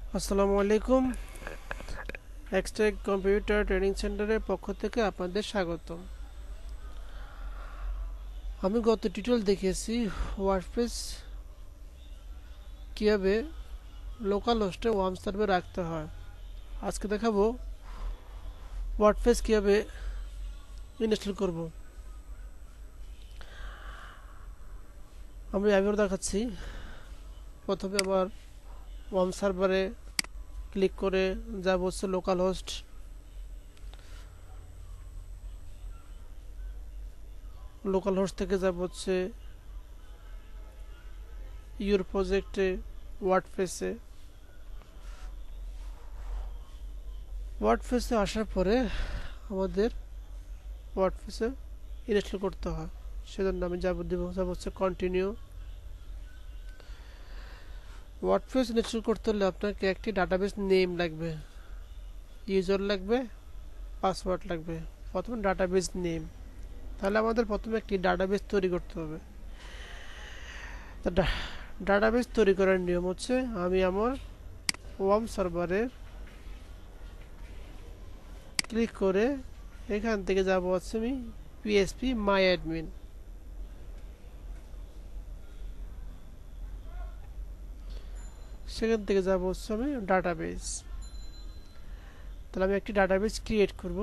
আসসালামু আলাইকুম। Xtech computer training সেন্টারের পক্ষ থেকে আপনাদের স্বাগতম। আমি গত টিউটোরিয়াল দেখিয়েছি ওয়ার্ডপ্রেস কিভাবে লোকাল হোস্টে ওয়ার্ম সার্ভার রাখতে হয়। আজকে দেখাবো ওয়ার্ডপ্রেস কিভাবে ইনস্টল করব। আমি আবার দেখাচ্ছি। প্রথমে আমার ওয়ার্ম সার্ভারে ক্লিক করে যাব হচ্ছে লোকাল হোস্ট। লোকাল হোস্ট থেকে যাব হচ্ছে ইউর প্রজেক্টে ওয়ার্ডপ্রেসে। ওয়ার্ডপ্রেসে আসার পরে আমাদের ওয়ার্ডপ্রেসে ইনস্টল করতে হয়। সেজন্য আমি যাব হচ্ছে কন্টিনিউ। ওয়ার্ডপ্রেস ইনস্টল করতে হলে আপনাকে একটি ডাটাবেস নেম লাগবে, ইউজার লাগবে, পাসওয়ার্ড লাগবে। প্রথমে ডাটাবেস নেম, তাহলে আমাদের প্রথমে একটি ডাটাবেস তৈরি করতে হবে। ডাটাবেস তৈরি করার নিয়ম হচ্ছে আমি আমার ওয়ার্ম সার্ভারে ক্লিক করে এখান থেকে যাব হচ্ছে আমি পিএসপি মাই অ্যাডমিন। সেখান থেকে যাব হচ্ছে আমি ডাটাবেস। তাহলে আমি একটি ডাটাবেস ক্রিয়েট করব।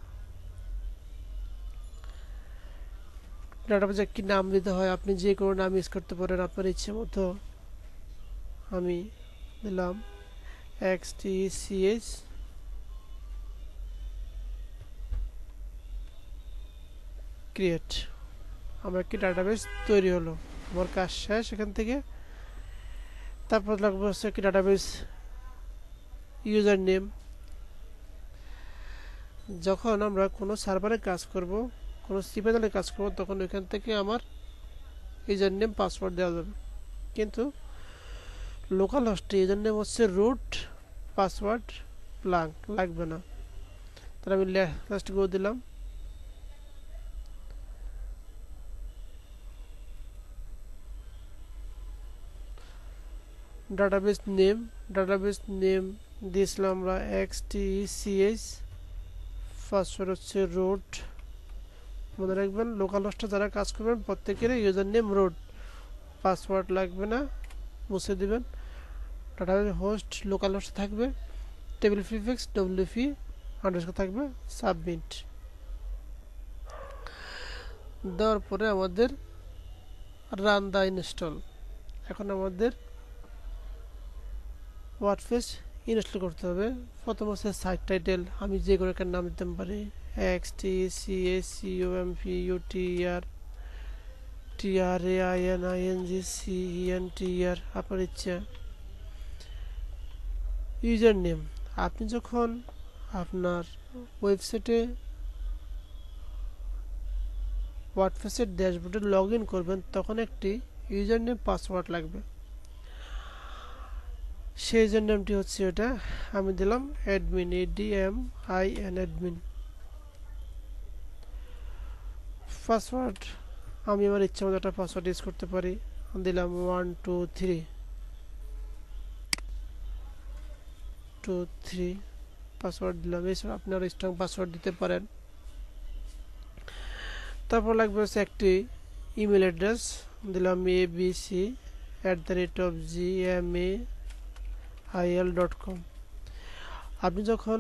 ডাটাবেসে একটি নাম দিতে হয়, আপনি যে কোনো নাম ইউজ করতে পারেন আপনার ইচ্ছে মতো। আমি দিলাম xtch ক্রিয়েট। আমার একটি ডাটাবেস তৈরি হলো, আমার কাজ শেষ। এখান থেকে তারপর লাগবে হচ্ছে একটি ডাটাবেস ইউজার নেম। যখন আমরা কোনো সার্ভারে কাজ করব, কোনো সিপ্যানেলে কাজ করব, তখন ওইখান থেকে আমার ইউজার নেম পাসওয়ার্ড দেওয়া যাবে। কিন্তু লোকাল হোস্টে ইউজার নেম হচ্ছে রুট, পাসওয়ার্ড ব্ল্যাঙ্ক, লাগবে না। তাহলে আমি লাস্ট গো দিলাম। ডাটাবেস নেম দিয়েছিলাম আমরা xtch, পাসওয়ার্ড হচ্ছে রুট। মনে রাখবেন লোকাল হোস্টে যারা কাজ করবেন প্রত্যেকেরই ইউজার নেম রুট, পাসওয়ার্ড লাগবে না, মুছে দিবেন। ডাটাবেস হোস্ট লোকাল হোস্টে থাকবে, টেবিল প্রিফিক্স wp আন্ডারস্কোর থাকবে, সাবমিট দেওয়ার পরে আমাদের রান দা ইনস্টল। এখন আমাদের ওয়ার্ডপ্রেস ইনস্টল করতে হবে। প্রথম হচ্ছে সাইট টাইটেল, আমি যে কোনো একটা নাম দিতে পারি, xtchcomputer আপনার ইচ্ছা। ইউজার নেম, আপনি যখন আপনার ওয়েবসাইটে ওয়ার্ডপ্রেসের ড্যাশবোর্ডে লগ ইন করবেন তখন একটি ইউজার নেম পাসওয়ার্ড লাগবে। সেই ইউজার নেমটি হচ্ছে এটা, আমি দিলাম অ্যাডমিন, ADMIN। পাসওয়ার্ড আমি আমার ইচ্ছা মতো একটা পাসওয়ার্ড ইউজ করতে পারি, দিলাম 123 পাসওয়ার্ড দিলাম। এছাড়া আপনি আরো স্ট্রং পাসওয়ার্ড দিতে পারেন। তারপর লাগবে হচ্ছে একটি ইমেল অ্যাড্রেস, দিলাম abc@gmail.com। আপনি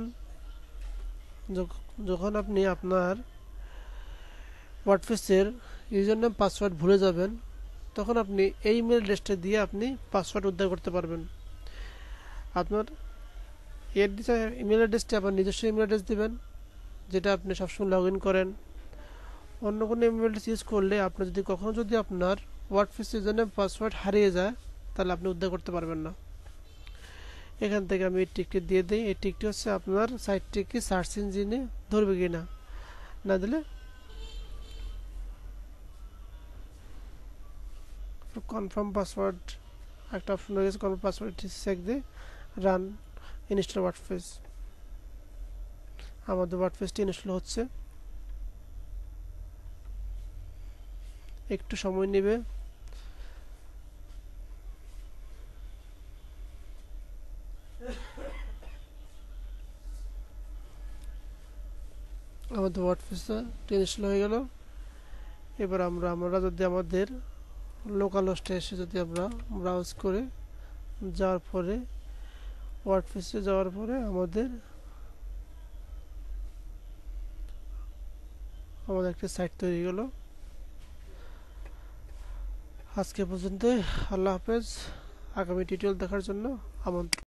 যখন আপনি আপনার ওয়ার্ডপ্রেসের ইউজার নেম পাসওয়ার্ড ভুলে যাবেন তখন আপনি এই ইমেল অ্যাড্রেসটা দিয়ে আপনি পাসওয়ার্ড উদ্ধার করতে পারবেন। আপনার ইমেল অ্যাড্রেসটি আপনার নিজস্ব ইমেল অ্যাড্রেস দিবেন, যেটা আপনি সবসময় লগ ইন করেন। অন্য কোনো ইমেল অ্যাড্রেস ইউজ করলে আপনার যদি আপনার ওয়ার্ডপ্রেস ইউজার নেম পাসওয়ার্ড হারিয়ে যায় তাহলে আপনি উদ্ধার করতে পারবেন না। এখান থেকে আমি এই টিকটি দিয়ে দিই। এই টিকটি হচ্ছে আপনার সাইটটিকে সার্চ ইঞ্জিনে ধরবে কিনা, না দিলে কনফার্ম পাসওয়ার্ড একটা অপশন রয়েছে, কনফার্ম পাসওয়ার্ড চেক দিয়ে রান ইনস্টল ওয়ার্ডপ্রেস। আমাদের ওয়ার্ডপ্রেসটি ইনস্টল হচ্ছে, একটু সময় নেবে। আমাদের ওয়ার্ডপ্রেসটা ইনস্টল হয়ে গেল। এবার আমরা যদি আমাদের লোকাল হোস্টে এসে যদি আমরা ব্রাউজ করে যাওয়ার পরে ওয়ার্ডপ্রেসে যাওয়ার পরে আমাদের একটা সাইট তৈরি হয়ে গেল। আজকে পর্যন্ত, আল্লাহ হাফেজ। আগামী টিউটোরিয়াল দেখার জন্য আমন্ত্রণ।